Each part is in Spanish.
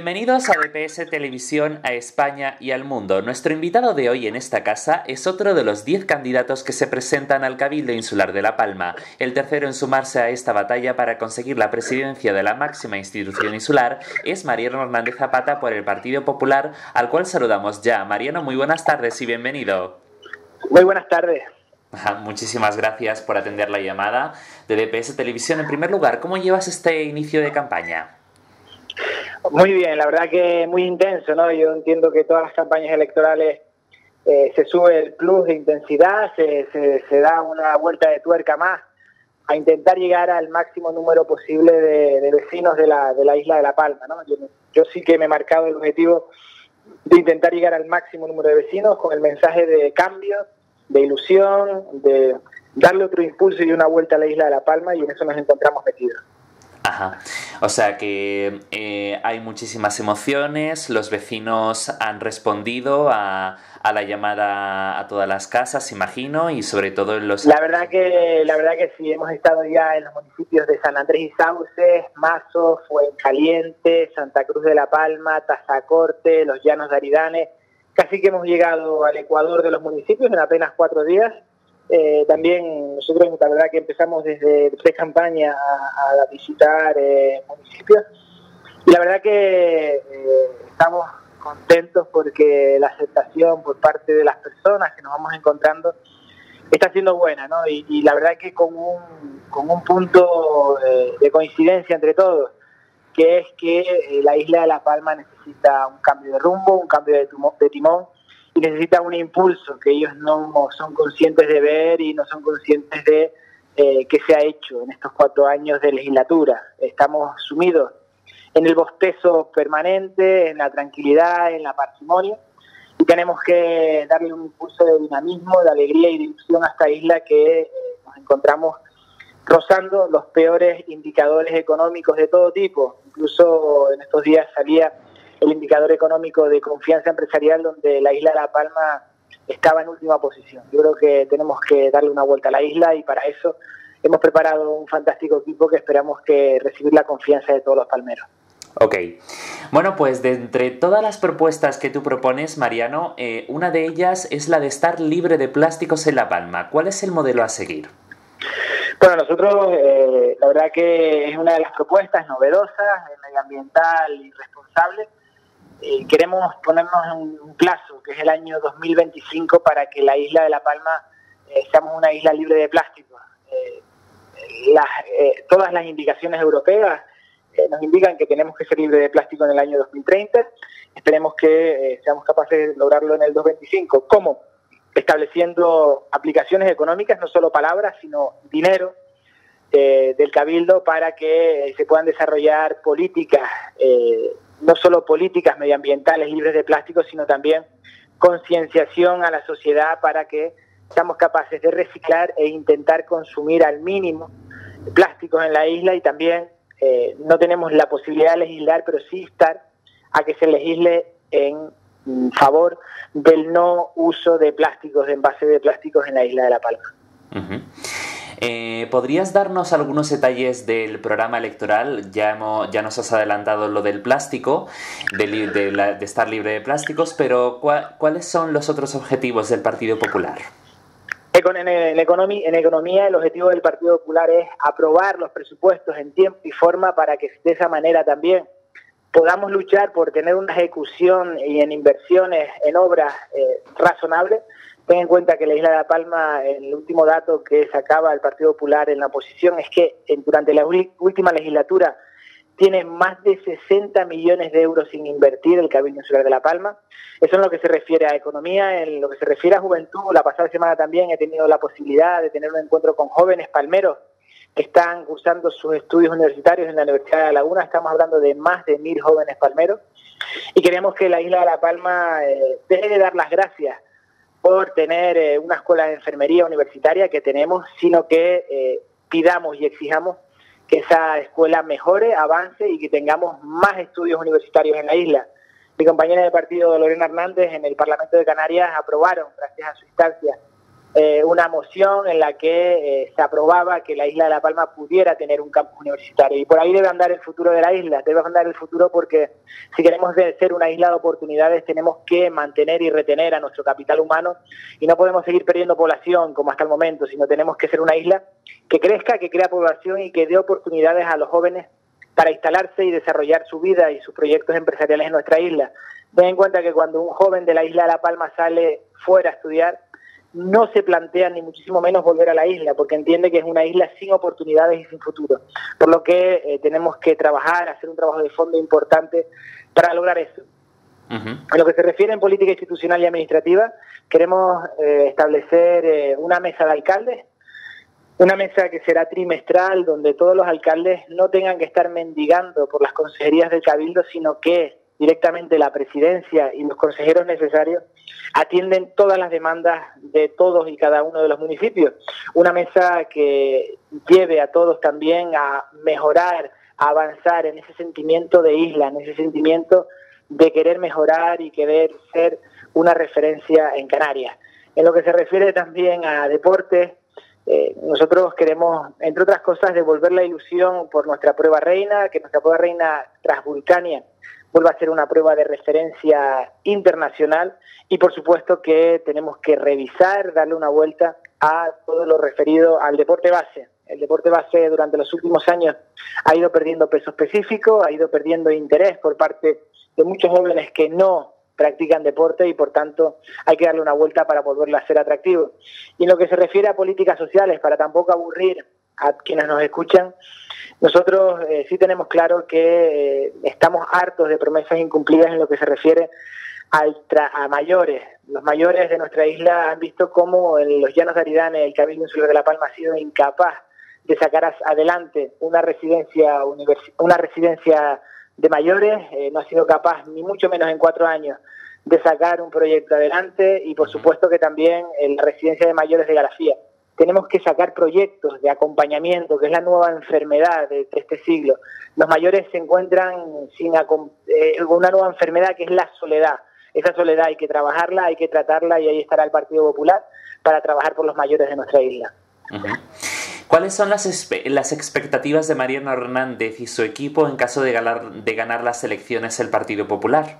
Bienvenidos a DPS Televisión, a España y al mundo. Nuestro invitado de hoy en esta casa es otro de los 10 candidatos que se presentan al Cabildo Insular de La Palma, el tercero en sumarse a esta batalla para conseguir la presidencia de la máxima institución insular es Mariano Hernández Zapata por el Partido Popular, al cual saludamos ya. Mariano, muy buenas tardes y bienvenido. Muy buenas tardes. Muchísimas gracias por atender la llamada de DPS Televisión. En primer lugar, ¿cómo llevas este inicio de campaña? Muy bien, la verdad que muy intenso, ¿no? Yo entiendo que todas las campañas electorales se sube el plus de intensidad, se da una vuelta de tuerca más a intentar llegar al máximo número posible de vecinos de la isla de La Palma, ¿no? Yo sí que me he marcado el objetivo de intentar llegar al máximo número de vecinos con el mensaje de cambio, de ilusión, de darle otro impulso y una vuelta a la isla de La Palma, y en eso nos encontramos metidos. Ajá. O sea que hay muchísimas emociones, los vecinos han respondido a la llamada a todas las casas, imagino, y sobre todo en los... La verdad que sí, hemos estado ya en los municipios de San Andrés y Sauces, Mazo, Fuencaliente, Santa Cruz de La Palma, Tazacorte, Los Llanos de Aridane. Casi que hemos llegado al ecuador de los municipios en apenas 4 días. También nosotros, la verdad que empezamos desde pre-campaña a visitar municipios, y la verdad que estamos contentos porque la aceptación por parte de las personas que nos vamos encontrando está siendo buena, ¿no? Y la verdad que con un punto de coincidencia entre todos, que es que la isla de La Palma necesita un cambio de rumbo, un cambio de timón, y necesita un impulso que ellos no son conscientes de ver y no son conscientes de qué se ha hecho en estos 4 años de legislatura. Estamos sumidos en el bostezo permanente, en la tranquilidad, en la parsimonia, y tenemos que darle un impulso de dinamismo, de alegría y de ilusión a esta isla que nos encontramos rozando los peores indicadores económicos de todo tipo. Incluso en estos días salía el indicador económico de confianza empresarial, donde la isla de La Palma estaba en última posición. Yo creo que tenemos que darle una vuelta a la isla, y para eso hemos preparado un fantástico equipo que esperamos que recibir la confianza de todos los palmeros. Ok. Bueno, pues de entre todas las propuestas que tú propones, Mariano, una de ellas es la de estar libre de plásticos en La Palma. ¿Cuál es el modelo a seguir? Bueno, nosotros, la verdad que es una de las propuestas novedosas, medioambiental y responsable. Queremos ponernos un plazo, que es el año 2025, para que la isla de La Palma seamos una isla libre de plástico. Todas las indicaciones europeas nos indican que tenemos que ser libres de plástico en el año 2030. Esperemos que seamos capaces de lograrlo en el 2025. ¿Cómo? Estableciendo aplicaciones económicas, no solo palabras, sino dinero del Cabildo, para que se puedan desarrollar políticas, no solo políticas medioambientales libres de plástico, sino también concienciación a la sociedad para que seamos capaces de reciclar e intentar consumir al mínimo plásticos en la isla. Y también no tenemos la posibilidad de legislar, pero sí instar a que se legisle en favor del no uso de plásticos, de envases de plásticos en la isla de La Palma. Uh-huh. ¿Podrías darnos algunos detalles del programa electoral? Ya nos has adelantado lo del plástico, de estar libre de plásticos, pero ¿cuáles son los otros objetivos del Partido Popular? En economía, el objetivo del Partido Popular es aprobar los presupuestos en tiempo y forma, para que de esa manera también podamos luchar por tener una ejecución y en inversiones en obras razonables. Ten en cuenta que la isla de La Palma, el último dato que sacaba el Partido Popular en la oposición, es que durante la última legislatura tiene más de 60 millones de euros sin invertir el Cabildo Insular de La Palma. Eso en lo que se refiere a economía. En lo que se refiere a juventud, la pasada semana también he tenido la posibilidad de tener un encuentro con jóvenes palmeros que están cursando sus estudios universitarios en la Universidad de La Laguna. Estamos hablando de más de 1.000 jóvenes palmeros, y queremos que la isla de La Palma deje de dar las gracias por tener una escuela de enfermería universitaria que tenemos, sino que pidamos y exijamos que esa escuela mejore, avance y que tengamos más estudios universitarios en la isla. Mi compañera de partido, Lorena Hernández, en el Parlamento de Canarias aprobaron, gracias a su instancia, una moción en la que se aprobaba que la isla de La Palma pudiera tener un campus universitario. Y por ahí debe andar el futuro de la isla, debe andar el futuro, porque si queremos ser una isla de oportunidades tenemos que mantener y retener a nuestro capital humano y no podemos seguir perdiendo población como hasta el momento, sino tenemos que ser una isla que crezca, que crea población y que dé oportunidades a los jóvenes para instalarse y desarrollar su vida y sus proyectos empresariales en nuestra isla. Ten en cuenta que cuando un joven de la isla de La Palma sale fuera a estudiar, no se plantea ni muchísimo menos volver a la isla, porque entiende que es una isla sin oportunidades y sin futuro. Por lo que tenemos que trabajar, hacer un trabajo de fondo importante para lograr eso. En lo que se refiere en política institucional y administrativa, queremos establecer una mesa de alcaldes, una mesa que será trimestral, donde todos los alcaldes no tengan que estar mendigando por las consejerías del Cabildo, sino que directamente la presidencia y los consejeros necesarios atienden todas las demandas de todos y cada uno de los municipios. Una mesa que lleve a todos también a mejorar, a avanzar en ese sentimiento de isla, en ese sentimiento de querer mejorar y querer ser una referencia en Canarias. En lo que se refiere también a deportes, nosotros queremos, entre otras cosas, devolver la ilusión por nuestra prueba reina, que nuestra prueba reina Transvulcania vuelva a ser una prueba de referencia internacional y por supuesto que tenemos que revisar, darle una vuelta a todo lo referido al deporte base. El deporte base durante los últimos años ha ido perdiendo peso específico, ha ido perdiendo interés por parte de muchos jóvenes que no practican deporte y por tanto hay que darle una vuelta para volverlo a ser atractivo. Y en lo que se refiere a políticas sociales, para tampoco aburrir a quienes nos escuchan, nosotros sí tenemos claro que estamos hartos de promesas incumplidas en lo que se refiere a mayores. Los mayores de nuestra isla han visto cómo en los Llanos de Aridane el Cabildo Insular de La Palma ha sido incapaz de sacar adelante una residencia de mayores, no ha sido capaz, ni mucho menos en 4 años, de sacar un proyecto adelante y por supuesto que también en la residencia de mayores de Garafía. Tenemos que sacar proyectos de acompañamiento, que es la nueva enfermedad de este siglo. Los mayores se encuentran sin una nueva enfermedad que es la soledad. Esa soledad hay que trabajarla, hay que tratarla y ahí estará el Partido Popular para trabajar por los mayores de nuestra isla. ¿Cuáles son las expectativas de Mariano Hernández y su equipo en caso de ganar las elecciones el Partido Popular?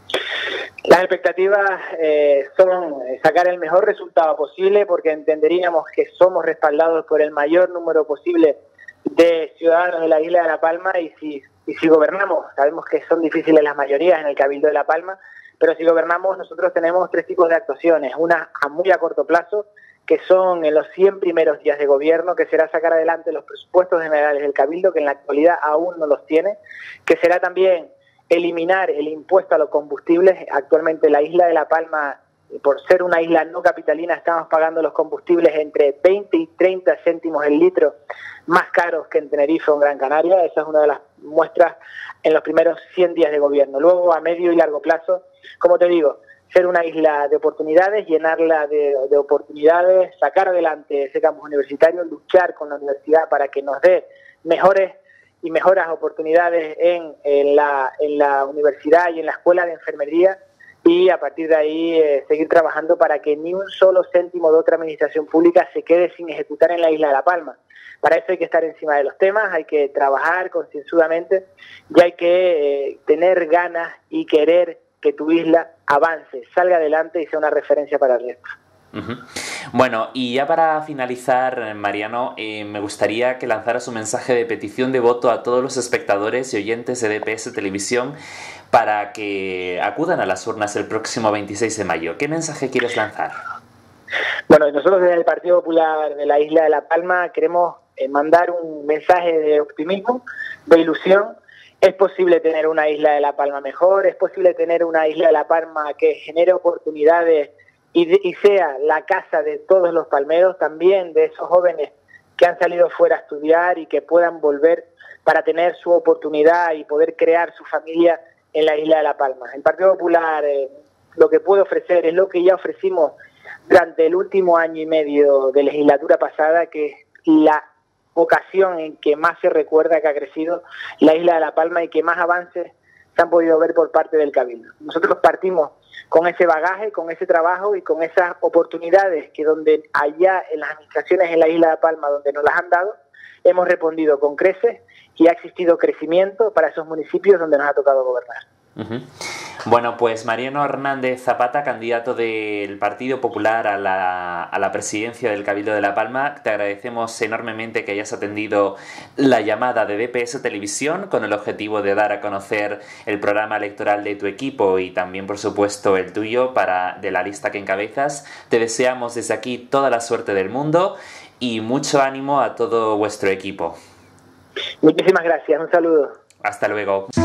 Las expectativas son sacar el mejor resultado posible, porque entenderíamos que somos respaldados por el mayor número posible de ciudadanos de la isla de La Palma y si gobernamos, sabemos que son difíciles las mayorías en el Cabildo de La Palma, pero si gobernamos nosotros tenemos 3 tipos de actuaciones, una a muy a corto plazo, que son en los 100 primeros días de gobierno, que será sacar adelante los presupuestos generales del Cabildo, que en la actualidad aún no los tiene, que será también eliminar el impuesto a los combustibles. Actualmente la isla de La Palma, por ser una isla no capitalina, estamos pagando los combustibles entre 20 y 30 céntimos el litro, más caros que en Tenerife o en Gran Canaria. Esa es una de las muestras en los primeros 100 días de gobierno. Luego, a medio y largo plazo, como te digo, ser una isla de oportunidades, llenarla de oportunidades, sacar adelante ese campus universitario, luchar con la universidad para que nos dé mejoras oportunidades en la universidad y en la escuela de enfermería y a partir de ahí seguir trabajando para que ni un solo céntimo de otra administración pública se quede sin ejecutar en la isla de La Palma. Para eso hay que estar encima de los temas, hay que trabajar concienzudamente y hay que tener ganas y querer que tu isla avance, salga adelante y sea una referencia para el resto. Bueno, y ya para finalizar, Mariano, me gustaría que lanzaras un mensaje de petición de voto a todos los espectadores y oyentes de DPS Televisión para que acudan a las urnas el próximo 26 de mayo. ¿Qué mensaje quieres lanzar? Bueno, nosotros desde el Partido Popular de la isla de La Palma queremos mandar un mensaje de optimismo, de ilusión. Es posible tener una isla de La Palma mejor, es posible tener una isla de La Palma que genere oportunidades y sea la casa de todos los palmeros, también de esos jóvenes que han salido fuera a estudiar y que puedan volver para tener su oportunidad y poder crear su familia en la isla de La Palma. El Partido Popular lo que puede ofrecer es lo que ya ofrecimos durante el último año y medio de legislatura pasada, que es la ocasión en que más se recuerda que ha crecido la isla de La Palma y que más avances se han podido ver por parte del Cabildo. Nosotros partimos con ese bagaje, con ese trabajo y con esas oportunidades que donde allá en las administraciones en la isla de Palma, donde nos las han dado, hemos respondido con creces y ha existido crecimiento para esos municipios donde nos ha tocado gobernar. Bueno, pues Mariano Hernández Zapata, candidato del Partido Popular a la presidencia del Cabildo de La Palma, te agradecemos enormemente que hayas atendido la llamada de DPS Televisión con el objetivo de dar a conocer el programa electoral de tu equipo y también, por supuesto, el tuyo de la lista que encabezas. Te deseamos desde aquí toda la suerte del mundo y mucho ánimo a todo vuestro equipo. Muchísimas gracias, un saludo. Hasta luego.